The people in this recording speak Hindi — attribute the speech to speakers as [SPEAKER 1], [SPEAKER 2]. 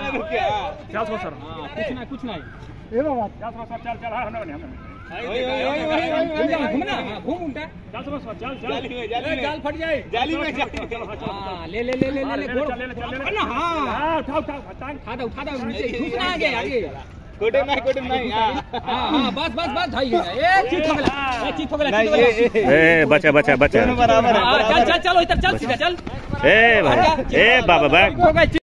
[SPEAKER 1] चल सर
[SPEAKER 2] कुछ नहीं
[SPEAKER 1] ये बाबा चल चल हां हमने
[SPEAKER 2] घूमना घूम उल्टा
[SPEAKER 1] चल चल
[SPEAKER 2] जाल फट जाए
[SPEAKER 1] जाली में
[SPEAKER 2] हां ले हां उठा दो नीचे घुसना आगे
[SPEAKER 1] कोटे नहीं
[SPEAKER 2] हां बस भाई ए चीट हो गया
[SPEAKER 3] ए बचा
[SPEAKER 1] बराबर है
[SPEAKER 2] चल इधर चल सीधा चल
[SPEAKER 3] ए भाई ए बाबा बैग